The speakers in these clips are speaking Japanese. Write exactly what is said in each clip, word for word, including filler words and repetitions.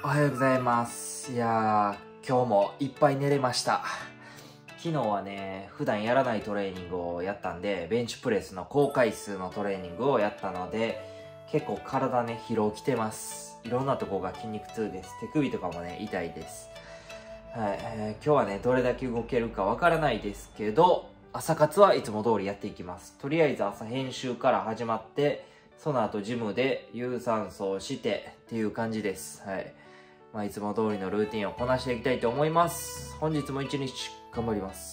おはようございます。いやー、今日もいっぱい寝れました。昨日はね、普段やらないトレーニングをやったんで、ベンチプレスの高回数のトレーニングをやったので、結構体ね、疲労きてます。いろんなとこが筋肉痛です。手首とかもね、痛いです。はい、えー、今日はね、どれだけ動けるかわからないですけど、朝活はいつも通りやっていきます。とりあえず朝編集から始まって、その後ジムで有酸素をしてっていう感じです。はい。まあ、いつも通りのルーティンをこなしていきたいと思います。本日も一日頑張ります。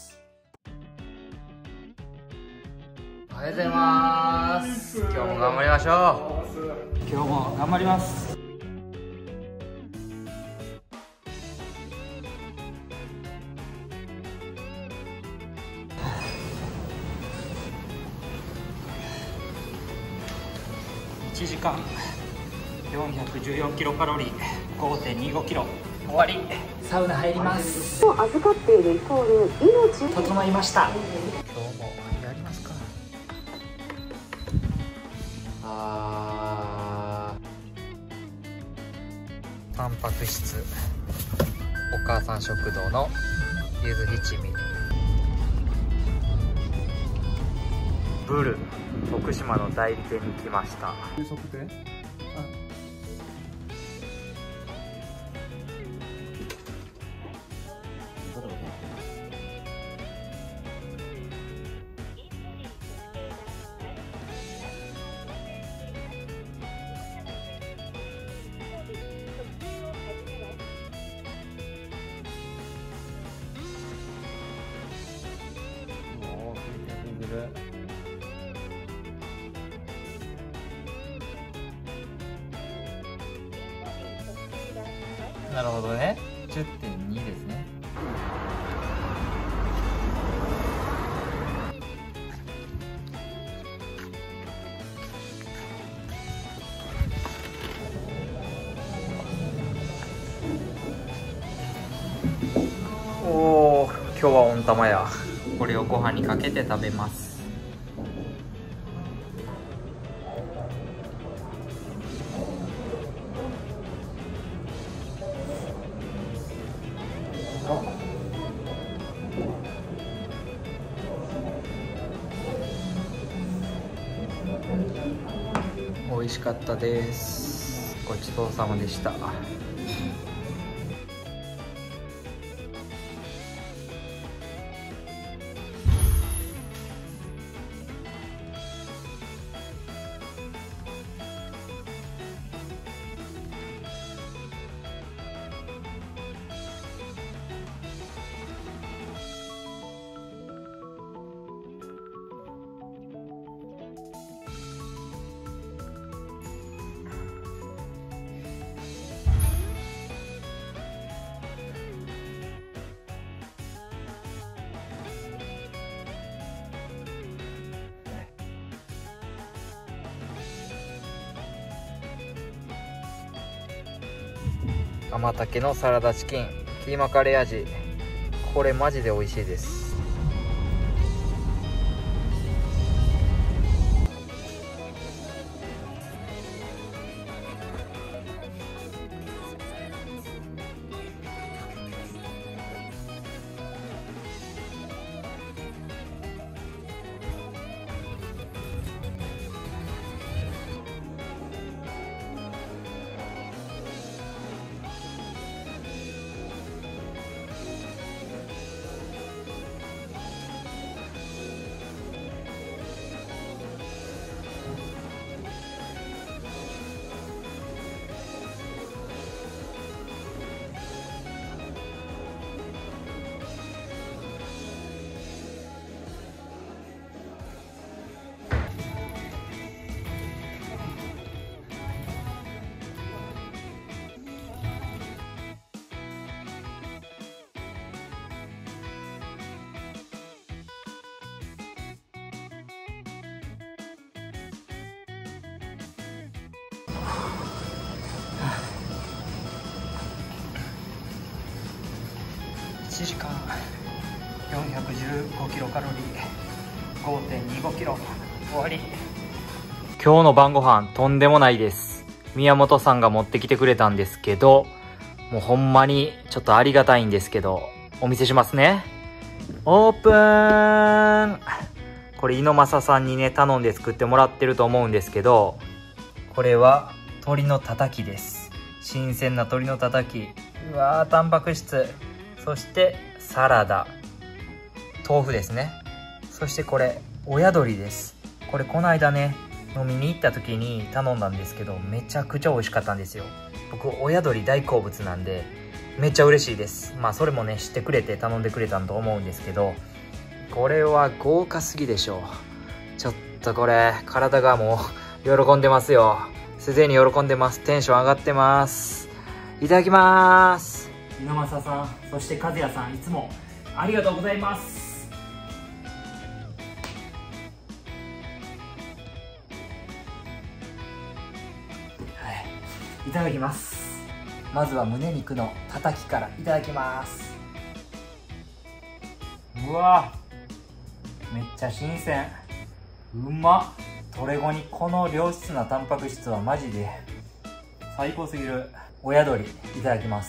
おはようございます。今日も頑張りましょう。今日も頑張ります。いちじかんよんひゃくじゅうよんキロカロリー ごてんにごキロ終わり。サウナ入ります。 預かっているイコール命。 整いました。今日もやりますか。あー、タンパク質お母さん食堂のゆず七味ブル徳島の代理店に来ました。 計測定？おお、増えてる。 なるほどね。じゅってんにですね。おお、今日は温玉や。これをご飯にかけて食べます。美味しかったです。ごちそうさまでした。甘竹のサラダチキンキーマカレー味、これマジで美味しいです。いちじかんよんひゃくじゅうごキロカロリー ごてんにごキロ終わり。今日の晩ご飯とんでもないです。宮本さんが持ってきてくれたんですけど、 もうほんまにちょっとありがたいんですけど、お見せしますね。オープン。これ猪政さんにね頼んで作ってもらってると思うんですけど、これは鶏のたたきです。新鮮な鶏のたたき。うわー、タンパク質。そしてサラダ、豆腐ですね。そしてこれ親鶏です。これこの間ね飲みに行った時に頼んだんですけど、めちゃくちゃ美味しかったんですよ。僕親鶏大好物なんでめっちゃ嬉しいです。まあそれもね知ってくれて頼んでくれたんと思うんですけど、これは豪華すぎでしょう。ちょっとこれ体がもう喜んでますよ。すでに喜んでます。テンション上がってます。いただきます。猪政さん、そして和也さん、いつもありがとうございます。いただきます。まずは胸肉のたたきからいただきます。うわ、めっちゃ新鮮。うまっ。トレゴにこの良質なタンパク質はマジで最高すぎる。親鶏いただきます。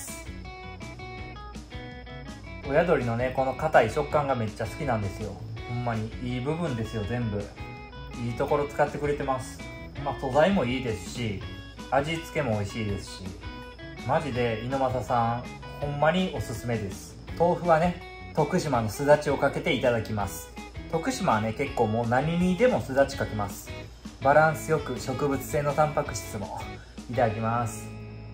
親鶏のねこの硬い食感がめっちゃ好きなんですよ。ほんまにいい部分ですよ。全部いいところ使ってくれてます。まあ素材もいいですし、味付けも美味しいですし、マジで猪政さんほんまにおすすめです。豆腐はね徳島のすだちをかけていただきます。徳島はね結構もう何にでもすだちかけます。バランスよく植物性のタンパク質もいただきます。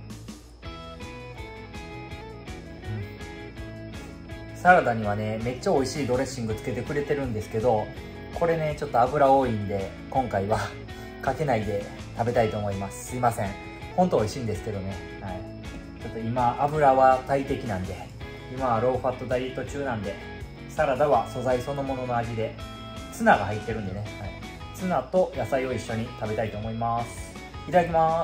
うん、サラダにはねめっちゃ美味しいドレッシングつけてくれてるんですけど、これねちょっと油多いんで今回はかけないで食べたいと思います。すいません。本当美味しいんですけどね、はい、ちょっと今油は大敵なんで、今はローファットダイエット中なんで、サラダは素材そのものの味でツナが入ってるんでね、はい、ツナと野菜を一緒に食べたいと思います。いただきます。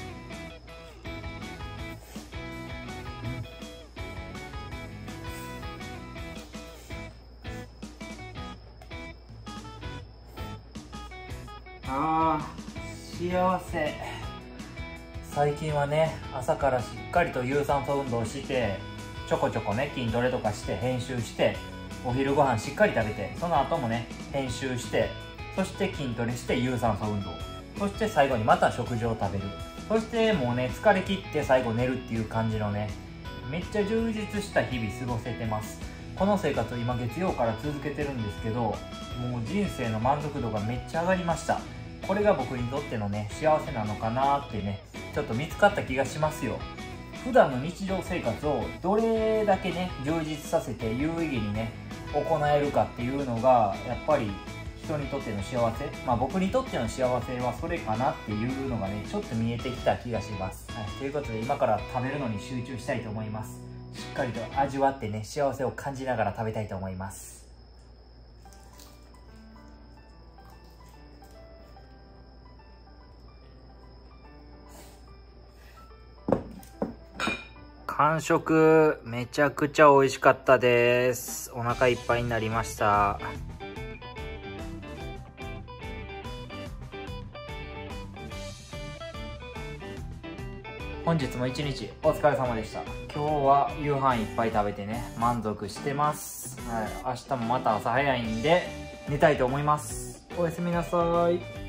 あー幸せ。最近はね朝からしっかりと有酸素運動してちょこちょこね筋トレとかして編集して、お昼ご飯しっかり食べて、その後もね編集して、そして筋トレして有酸素運動、そして最後にまた食事を食べる、そしてもうね疲れ切って最後寝るっていう感じのねめっちゃ充実した日々過ごせてます。この生活を今月曜から続けてるんですけど、もう人生の満足度がめっちゃ上がりました。これが僕にとってのね幸せなのかなってねちょっと見つかった気がしますよ。普段の日常生活をどれだけね充実させて有意義にね行えるかっていうのがやっぱり人にとっての幸せ、まあ僕にとっての幸せはそれかなっていうのがねちょっと見えてきた気がします、はい、ということで今から食べるのに集中したいと思います。しっかりと味わってね幸せを感じながら食べたいと思います。完食めちゃくちゃ美味しかったです。お腹いっぱいになりました。本日も一日お疲れ様でした。今日は夕飯いっぱい食べてね満足してます、はい、明日もまた朝早いんで寝たいと思います。おやすみなさい。